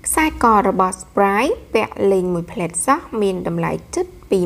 ខ្សែករបស់ Sprite ពាក់លេងមួយផ្លែតសោះមានតម្លៃជិត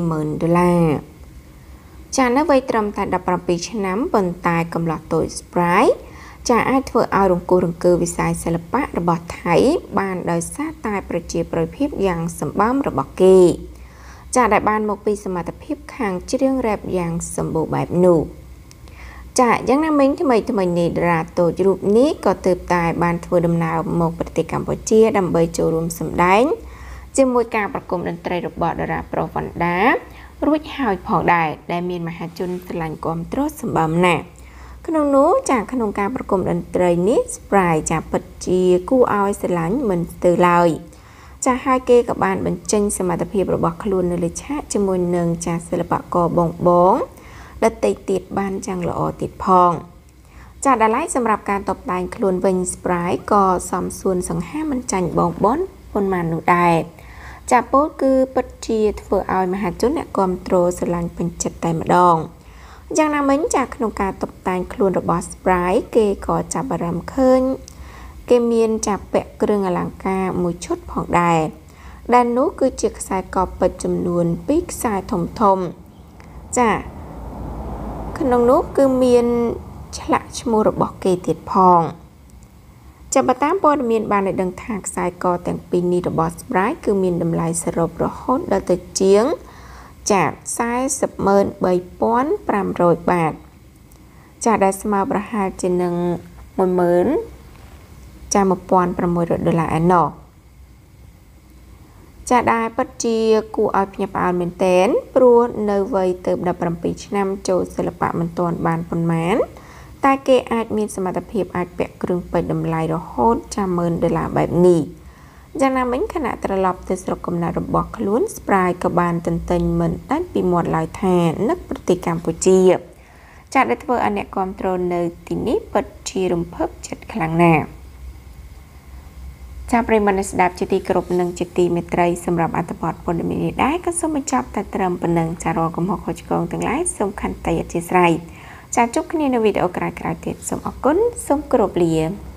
$20,000 ចានៅវ័យត្រឹមតែ 17 ឆ្នាំប៉ុន្តែកំឡោះតូច Sprite ចាអាចធ្វើឲ្យរង្គោះរង្គើវិស័យសិល្បៈរបស់ថៃបានដោយសារតែប្រជាប្រិយភាពយ៉ាងសម្បើមរបស់គេចាដែលបានមកពីសមត្ថភាពខាងច្រៀងរ៉េបយ៉ាងសម្បូរបែបនោះចាយ៉ាងណាមិញថ្មីនេះតារាតូចរូបនេះក៏ទើបតែបានធ្វើដំណើរមកប្រទេសកម្ពុជាដើម្បីចូលរួមសម្ដែងជាមួយការប្រគំតន្ត្រីរបស់តារាប្រុសវណ្ណដារួចហើយផងដែរដែលមានមហាជនស្រឡាញ់គាំទ្រសម្បើមណាស់ក្នុងនោះចាក្នុងការប្រគំតន្ត្រីនេះ Sprite ចាពិតជាគួរឲ្យស្រឡាញ់មិនស្ទើរឡើយចាហើយគេក៏បានបញ្ចេញសមត្ថភាពរបស់ខ្លួននៅលើឆាកជាមួយនឹងចាសិល្បករបងដទៃទៀតបានយ៉ាងល្អទៀតផងចាដល់ឡែកសម្រាប់ការតបតែងខ្លួនវិញ Sprite ក៏សំសួនសង្ហាមិនចាញ់បងប៉ុន្មាននោះដែរចាពោលគឺពិតជាធ្វើឲ្យមហាជនអ្នកគាំទ្រស្រឡាញ់ពេញចិត្តតែម្ដងយ៉ាងណាមិញចាក្នុងការតបតែងខ្លួនរបស់ Sprite គេក៏ចាប់អារម្មណ៍ឃើញគេមានចាពាក់គ្រឿងអលង្ការមួយឈុតផងដែរដែលនោះគឺជាខ្សែកពេជ្រចំនួន2ខ្សែធំចាក្នុងនោះគឺមានឆ្លាក់ឈ្មោះរបស់គេទៀតផងចាប់តាមព័ត៌មានបានឲ្យដឹងថាខ្សែកទាំងពីរនេះរបស់ Sprite គឺមានតម្លៃសរុបរហូតដល់ទៅជាងចា$43500 បាតចាដែលស្មើប្រហែលជានឹង$16,000 ឯណោះចាដែលពិតជាគួរឲ្យភ្ញាក់ផ្អើលមែនទែនព្រោះនៅវ័យទៅ17ឆ្នាំចូលសិល្បៈមិនទាន់បានប៉ុន្មានតែគេអាចមានសមត្ថភាពអាចពាក់គ្រឿងពេជ្រតម្លៃរហូត$10,000 បែបនេះយ៉ាងណាមិញខណៈត្រឡប់ទៅស្រុកកំណើតរបស់ខ្លួន Sprite ក៏បានទន្ទិញមិនដាច់ពីមាត់ឡើយថានឹកប្រទេសកម្ពុជាចាដែលធ្វើឲ្យអ្នកគាំទ្រនៅទីនេះពិតជារំភើបចិត្តខ្លាំងណាស់ចាប្រិយមិត្តស្ដាប់ជាទីគោរពនិងជាទីមេត្រីសម្រាប់អត្ថបទព័ត៌មាននេះដែរក៏សូមបញ្ចប់តែត្រឹមប៉ុណ្ណឹងចារាល់កំហុសខុសឆ្គងទាំងឡាយសូមខន្តីអធិស្ឋានចាជួបគ្នានៅវីដេអូក្រោយៗទៀតសូមអរគុណសូមគោរពលា